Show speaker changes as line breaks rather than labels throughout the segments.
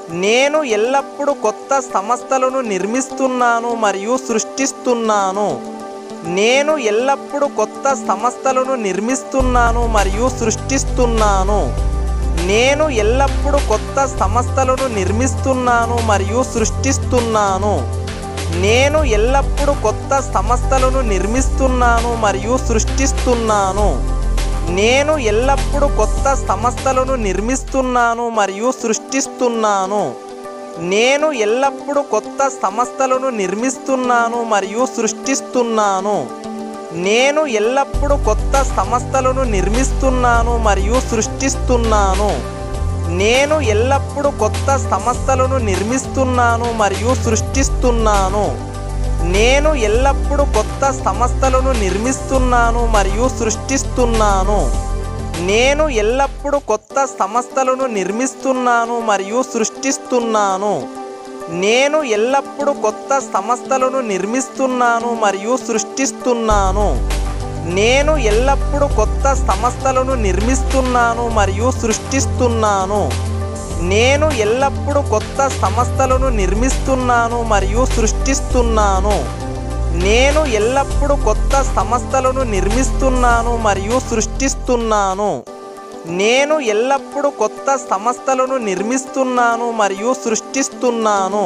నేను ఎల్లప్పుడూ కొత్త సంస్థలను నిర్మిస్తున్నాను మరియు సృష్టిస్తున్నాను. నేను ఎల్లప్పుడూ కొత్త సంస్థలను నిర్మిస్తున్నాను మరియు సృష్టిస్తున్నాను. నేను ఎల్లప్పుడూ కొత్త సంస్థలను నిర్మిస్తున్నాను మరియు సృష్టిస్తున్నాను. నేను ఎల్లప్పుడూ కొత్త సంస్థలను నిర్మిస్తున్నాను మరియు సృష్టిస్తున్నాను. నేను ఎల్లప్పుడూ కొత్త సంస్థలను నిర్మిస్తున్నాను మరియు సృష్టిస్తున్నాను. నేను ఎల్లప్పుడూ కొత్త సంస్థలను నిర్మిస్తున్నాను మరియు సృష్టిస్తున్నాను. నేను ఎల్లప్పుడూ కొత్త సంస్థలను నిర్మిస్తున్నాను మరియు సృష్టిస్తున్నాను. నేను ఎల్లప్పుడూ కొత్త సంస్థలను నిర్మిస్తున్నాను మరియు సృష్టిస్తున్నాను. నేను ఎల్లప్పుడూ కొత్త సంస్థలను నిర్మిస్తున్నాను మరియు సృష్టిస్తున్నాను. నేను ఎల్లప్పుడూ కొత్త సంస్థలను నిర్మిస్తున్నాను మరియు సృష్టిస్తున్నాను. నేను ఎల్లప్పుడూ కొత్త సంస్థలను నిర్మిస్తున్నాను మరియు సృష్టిస్తున్నాను. నేను ఎల్లప్పుడూ కొత్త సంస్థలను నిర్మిస్తున్నాను మరియు సృష్టిస్తున్నాను. నేను ఎల్లప్పుడూ కొత్త సంస్థలను నిర్మిస్తున్నాను మరియు సృష్టిస్తున్నాను. నేను ఎల్లప్పుడూ కొత్త సంస్థలను నిర్మిస్తున్నాను మరియు సృష్టిస్తున్నాను. నేను ఎల్లప్పుడూ కొత్త సంస్థలను నిర్మిస్తున్నాను మరియు సృష్టిస్తున్నాను.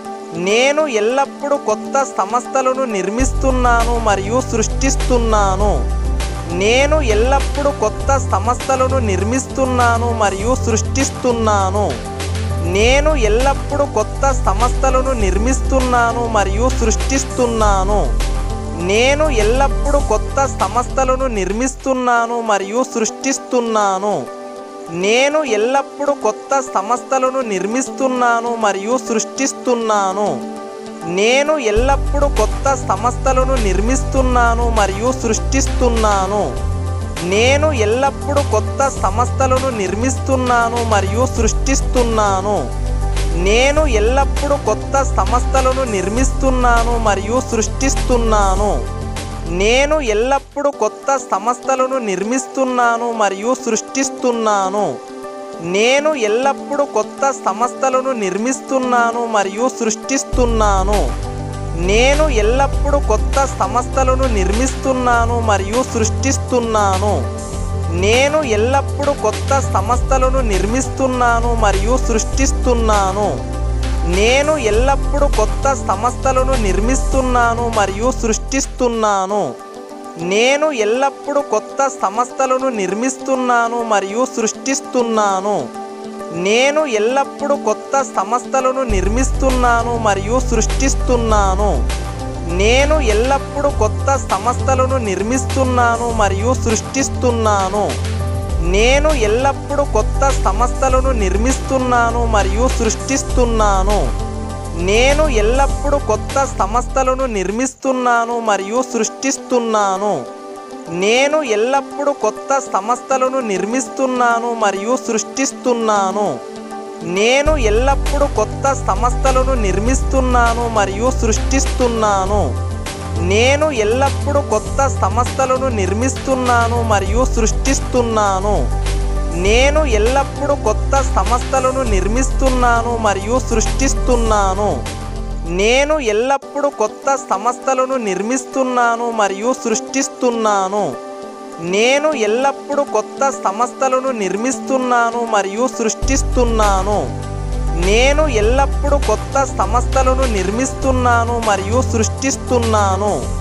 నేను ఎల్లప్పుడూ కొత్త సంస్థలను నిర్మిస్తున్నాను మరియు సృష్టిస్తున్నాను. నేను ఎల్లప్పుడూ కొత్త సంస్థలను నిర్మిస్తున్నాను మరియు సృష్టిస్తున్నాను. నేను ఎల్లప్పుడూ కొత్త సంస్థలను నిర్మిస్తున్నాను మరియు సృష్టిస్తున్నాను. నేను ఎల్లప్పుడూ కొత్త సంస్థలను నిర్మిస్తున్నాను మరియు సృష్టిస్తున్నాను. నేను ఎల్లప్పుడూ కొత్త సంస్థలను నిర్మిస్తున్నాను మరియు సృష్టిస్తున్నాను. నేను ఎల్లప్పుడూ కొత్త సంస్థలను నిర్మిస్తున్నాను మరియు సృష్టిస్తున్నాను. నేను ఎల్లప్పుడూ కొత్త సంస్థలను నిర్మిస్తున్నాను మరియు సృష్టిస్తున్నాను. నేను ఎల్లప్పుడూ కొత్త సంస్థలను నిర్మిస్తున్నాను మరియు సృష్టిస్తున్నాను. నేను ఎల్లప్పుడూ కొత్త సంస్థలను నిర్మిస్తున్నాను మరియు సృష్టిస్తున్నాను. నేను ఎల్లప్పుడూ కొత్త సంస్థలను నిర్మిస్తున్నాను మరియు సృష్టిస్తున్నాను. నేను ఎల్లప్పుడూ కొత్త సంస్థలను నిర్మిస్తున్నాను మరియు సృష్టిస్తున్నాను. నేను ఎల్లప్పుడూ కొత్త సంస్థలను నిర్మిస్తున్నాను మరియు సృష్టిస్తున్నాను. నేను ఎల్లప్పుడూ కొత్త సంస్థలను నిర్మిస్తున్నాను మరియు సృష్టిస్తున్నాను. నేను ఎల్లప్పుడూ కొత్త సంస్థలను నిర్మిస్తున్నాను మరియు సృష్టిస్తున్నాను. నేను ఎల్లప్పుడూ కొత్త సంస్థలను నిర్మిస్తున్నాను మరియు సృష్టిస్తున్నాను. నేను ఎల్లప్పుడూ కొత్త సంస్థలను నిర్మిస్తున్నాను మరియు సృష్టిస్తున్నాను. నేను ఎల్లప్పుడూ కొత్త సంస్థలను నిర్మిస్తున్నాను మరియు సృష్టిస్తున్నాను. నేను ఎల్లప్పుడూ కొత్త సంస్థలను నిర్మిస్తున్నాను మరియు సృష్టిస్తున్నాను. నేను ఎల్లప్పుడూ కొత్త సంస్థలను నిర్మిస్తున్నాను మరియు సృష్టిస్తున్నాను. నేను ఎల్లప్పుడూ కొత్త సంస్థలను నిర్మిస్తున్నాను మరియు సృష్టిస్తున్నాను. నేను ఎల్లప్పుడూ కొత్త సంస్థలను నిర్మిస్తున్నాను మరియు సృష్టిస్తున్నాను. నేను ఎల్లప్పుడూ కొత్త సంస్థలను నిర్మిస్తున్నాను మరియు సృష్టిస్తున్నాను. నేను ఎల్లప్పుడూ కొత్త సంస్థలను నిర్మిస్తున్నాను మరియు సృష్టిస్తున్నాను. నేను ఎల్లప్పుడూ కొత్త సంస్థలను నిర్మిస్తున్నాను మరియు సృష్టిస్తున్నాను. నేను ఎల్లప్పుడూ కొత్త సంస్థలను నిర్మిస్తున్నాను మరియు సృష్టిస్తున్నాను.